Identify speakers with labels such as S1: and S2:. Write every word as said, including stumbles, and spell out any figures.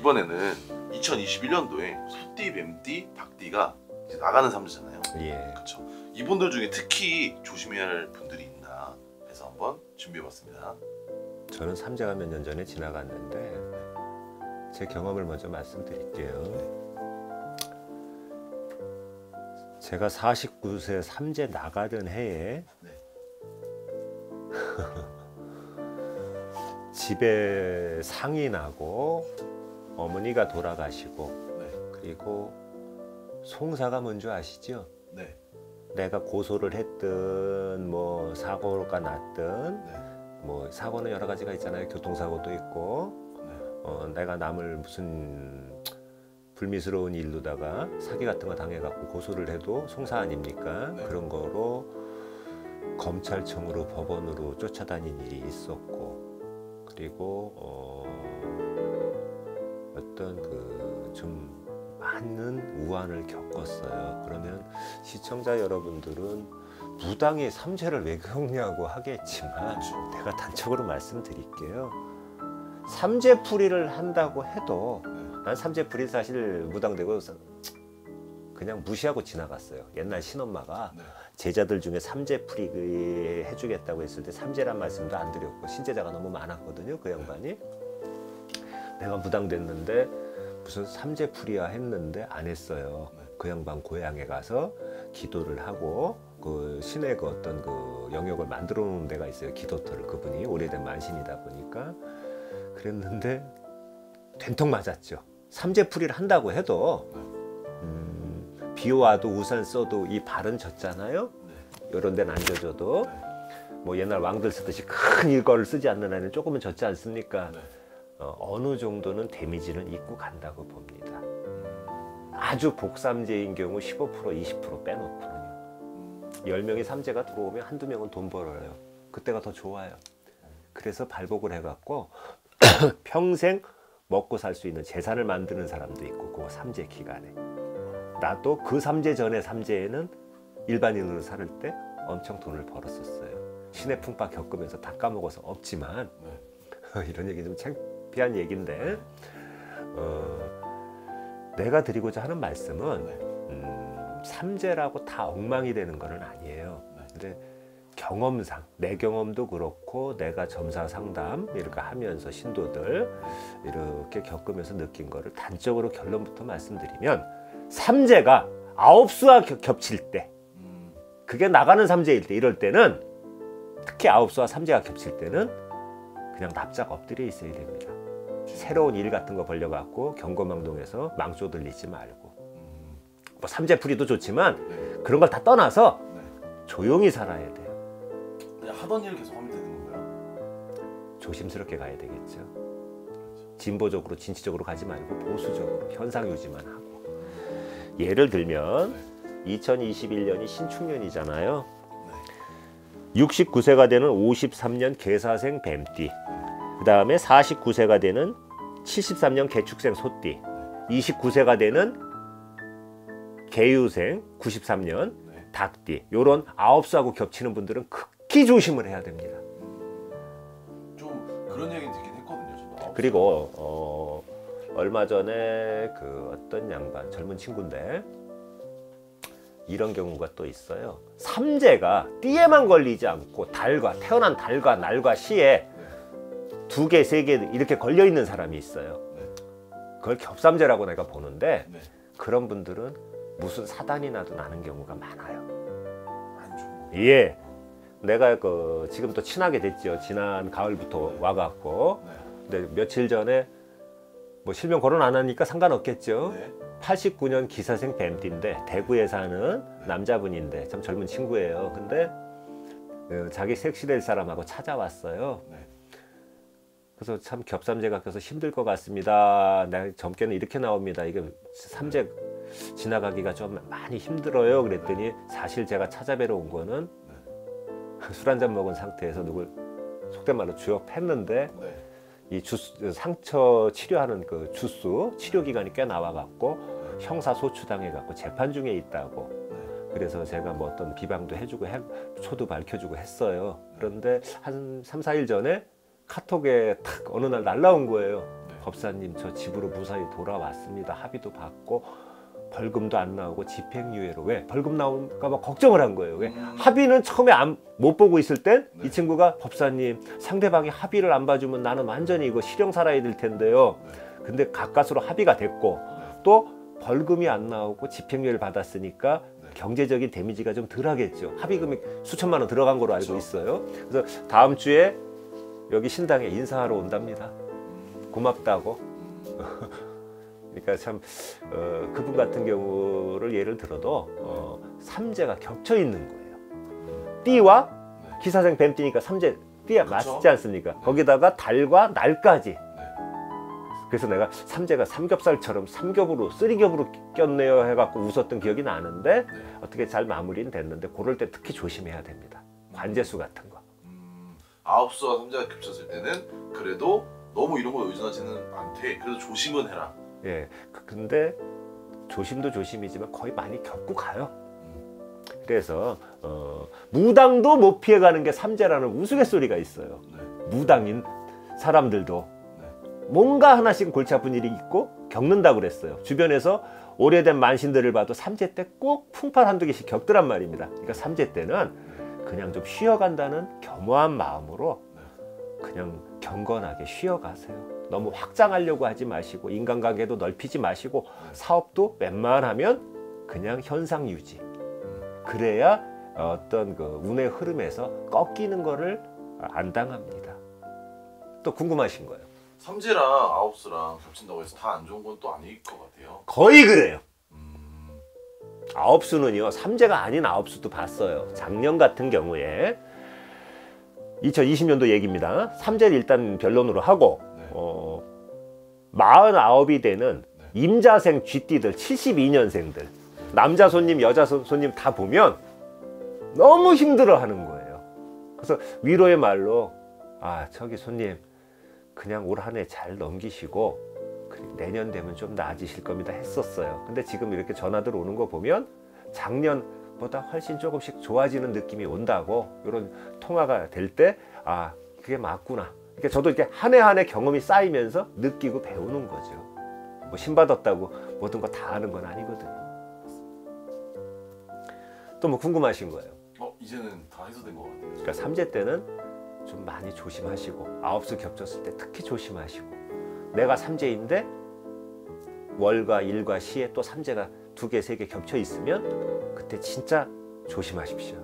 S1: 이번에는 이천이십일 년도에 소띠, 뱀띠, 닭띠가 이제 나가는 삼재잖아요.
S2: 예.
S1: 그렇죠. 이분들 중에 특히 조심해야 할 분들이 있나 해서 한번 준비해봤습니다.
S2: 저는 삼재가 몇 년 전에 지나갔는데 제 경험을 먼저 말씀드릴게요. 제가 사십구 세 삼재 나가던 해에
S1: 네.
S2: 집에 상이 나고 어머니가 돌아가시고
S1: 네.
S2: 그리고 송사가 뭔지 아시죠?
S1: 네.
S2: 내가 고소를 했든 뭐 사고가 났든
S1: 네.
S2: 뭐 사고는 여러 가지가 있잖아요. 교통사고도 있고
S1: 네.
S2: 어, 내가 남을 무슨 불미스러운 일로다가 사기 같은 거 당해갖고 고소를 해도 송사 아닙니까?
S1: 네. 그런
S2: 그런 거로 검찰청으로 법원으로 쫓아다닌 일이 있었고 그리고 어, 어떤 그 좀 많은 우환을 겪었어요. 그러면 시청자 여러분들은 무당이 삼재를 왜 겪냐고 하겠지만 내가 단적으로 말씀드릴게요. 삼재풀이를 한다고 해도 난 삼재풀이 사실 무당되고 그냥 무시하고 지나갔어요. 옛날 신엄마가 제자들 중에 삼재풀이 해주겠다고 했을 때 삼재란 말씀도 안 드렸고 신제자가 너무 많았거든요. 그 양반이. 내가 무당됐는데 무슨 삼재풀이야 했는데 안 했어요. 그 양반 고향에 가서 기도를 하고 그 신의 그 어떤 그 영역을 만들어 놓은 데가 있어요. 기도터를. 그분이 오래된 만신이다 보니까 그랬는데 된통 맞았죠. 삼재풀이를 한다고 해도 음, 비 와도 우산 써도 이 발은 젖잖아요. 이런 데는 안 젖어도 뭐 옛날 왕들 쓰듯이 큰 일거를 쓰지 않는 한은 조금은 젖지 않습니까? 어, 어느 정도는 데미지는 있고 간다고 봅니다. 아주 복삼재인 경우 십오 퍼센트 이십 퍼센트 빼놓고는요. 열 명이 삼재가 들어오면 한두 명은 돈 벌어요. 그때가 더 좋아요. 그래서 발복을 해갖고 평생 먹고 살 수 있는 재산을 만드는 사람도 있고 그 삼재 기간에. 나도 그 삼재 전에 삼재에는 일반인으로 살 때 엄청 돈을 벌었었어요. 신의 풍파 겪으면서 다 까먹어서 없지만 이런 얘기 좀 창피한 얘기인데 어, 내가 드리고자 하는 말씀은 음, 삼재라고 다 엉망이 되는 건 아니에요. 근데 경험상 내 경험도 그렇고 내가 점사 상담 이렇게 하면서 신도들 이렇게 겪으면서 느낀 거를 단적으로 결론부터 말씀드리면 삼재가 아홉 수와 겹칠 때 그게 나가는 삼재일 때 이럴 때는 특히 아홉 수와 삼재가 겹칠 때는 그냥 납작 엎드려 있어야 됩니다. 새로운 일 같은 거 벌려갖고 경거망동해서 망조 들리지 말고 뭐 삼재풀이도 좋지만 그런 걸 다 떠나서 조용히 살아야 돼요.
S1: 그냥 하던 일 계속 하면 되는 건가요?
S2: 조심스럽게 가야 되겠죠. 진보적으로 진취적으로 가지 말고 보수적으로 현상 유지만 하고. 예를 들면 이천이십일 년이 신축년이잖아요. 육십구 세가 되는 오십삼 년 개사생 뱀띠, 그 다음에 사십구 세가 되는 칠십삼 년 개축생 소띠, 이십구 세가 되는 개유생 구십삼 년 닭띠, 요런 아홉 수하고 겹치는 분들은 극히 조심을 해야 됩니다.
S1: 좀 그런 얘기 듣긴 했거든요. 저도.
S2: 그리고 어, 얼마 전에 그 어떤 양반 젊은 친구인데 이런 경우가 또 있어요. 삼재가 띠에만 걸리지 않고 달과 태어난 달과 날과 시에 두 개, 세 개 이렇게 걸려 있는 사람이 있어요. 그걸 겹삼재라고 내가 보는데 그런 분들은 무슨 사단이 나도 나는 경우가 많아요. 예, 내가 그 지금 또 친하게 됐죠. 지난 가을부터 와갖고. 근데 며칠 전에 뭐 실명 거론 안 하니까 상관없겠죠. 팔십구 년 기사생 뱀띠인데 대구에 사는 남자분인데 참 젊은 친구예요. 근데 자기 섹시될 사람하고 찾아왔어요. 그래서 참 겹삼재가 껴서 힘들 것 같습니다. 나 젊게는 이렇게 나옵니다. 이게 삼재 지나가기가 좀 많이 힘들어요. 그랬더니 사실 제가 찾아뵈러 온 거는 술 한잔 먹은 상태에서 누굴 속된 말로 주역했는데 이 주스, 상처 치료하는 그 주스 치료 기간이 꽤 나와갖고 형사소추 당해갖고 재판 중에 있다고. 그래서 제가 뭐 어떤 비방도 해주고 해, 초도 밝혀주고 했어요. 그런데 한 삼, 사 일 전에 카톡에 탁 어느 날 날라온 거예요. 법사님 저 집으로 무사히 돌아왔습니다. 합의도 받고 벌금도 안 나오고 집행유예로. 왜? 벌금 나올까 봐 걱정을 한 거예요. 왜?
S1: 음.
S2: 합의는 처음에 안, 못 보고 있을 땐 이
S1: 네.
S2: 친구가 법사님 상대방이 합의를 안 봐주면 나는 완전히 이거 실형 살아야 될 텐데요.
S1: 네.
S2: 근데 가까스로 합의가 됐고
S1: 네.
S2: 또 벌금이 안 나오고 집행유예를 받았으니까
S1: 네.
S2: 경제적인 데미지가 좀 덜하겠죠. 합의금이 수천만 원 들어간 거로 알고
S1: 그렇죠.
S2: 있어요. 그래서 다음 주에 여기 신당에 인사하러 온답니다.
S1: 음.
S2: 고맙다고.
S1: 음.
S2: 그러니까 참 어, 그분 같은 경우를 예를 들어도 어, 삼재가 겹쳐 있는 거예요. 띠와
S1: 네.
S2: 기사생 뱀띠니까 삼재 띠가
S1: 그쵸?
S2: 맞지 않습니까?
S1: 네.
S2: 거기다가 달과 날까지.
S1: 네.
S2: 그래서 내가 삼재가 삼겹살처럼 삼겹으로 쓰리겹으로 꼈네요 해갖고 웃었던 기억이 나는데
S1: 네.
S2: 어떻게 잘 마무리는 됐는데 그럴 때 특히 조심해야 됩니다. 관재수 같은 거.
S1: 음, 아홉 수와 삼재가 겹쳤을 때는 그래도 너무 이런 거 의존하지는 않되 그래도 조심은 해라.
S2: 예. 그- 근데 조심도 조심이지만 거의 많이 겪고 가요. 그래서 어, 무당도 못 피해가는 게 삼재라는 우스갯소리가 있어요.
S1: 네.
S2: 무당인 사람들도
S1: 네.
S2: 뭔가 하나씩 골치 아픈 일이 있고 겪는다고 그랬어요. 주변에서 오래된 만신들을 봐도 삼재 때 꼭 풍파 한두 개씩 겪더란 말입니다. 그러니까 삼재 때는 그냥 좀 쉬어간다는 겸허한 마음으로 그냥 경건하게 쉬어가세요. 너무 확장하려고 하지 마시고 인간관계도 넓히지 마시고 사업도 웬만하면 그냥 현상 유지. 그래야 어떤 그 운의 흐름에서 꺾이는 거를 안 당합니다. 또 궁금하신 거예요?
S1: 삼재랑 아홉 수랑 겹친다고 해서 다 안 좋은 건 또 아닐 것 같아요.
S2: 거의 그래요.
S1: 음,
S2: 아홉 수는요, 삼재가 아닌 아홉 수도 봤어요. 작년 같은 경우에 이천이십 년도 얘기입니다. 삼재를 일단 변론으로 하고
S1: 네.
S2: 어, 마흔아홉이 되는
S1: 네.
S2: 임자생 쥐띠들 칠십이 년생들 남자 손님 여자 손- 손님 다 보면 너무 힘들어 하는 거예요. 그래서 위로의 말로 아 저기 손님 그냥 올 한 해 잘 넘기시고 그리고 내년 되면 좀 나아지실 겁니다 했었어요. 근데 지금 이렇게 전화들 오는 거 보면 작년보다 훨씬 조금씩 좋아지는 느낌이 온다고 이런 통화가 될 때 아 그게 맞구나. 그러니까 저도 이렇게 한 해 한 해 경험이 쌓이면서 느끼고 배우는 거죠. 뭐 신받았다고 모든 거 다 아는 건 아니거든요. 또 뭐 궁금하신 거예요?
S1: 어 이제는 다 해소된 것 같아요.
S2: 그러니까 삼재 때는 좀 많이 조심하시고 아홉 수 겹쳤을 때 특히 조심하시고 내가 삼재인데 월과 일과 시에 또 삼재가 두 개, 세 개 겹쳐 있으면 그때 진짜 조심하십시오.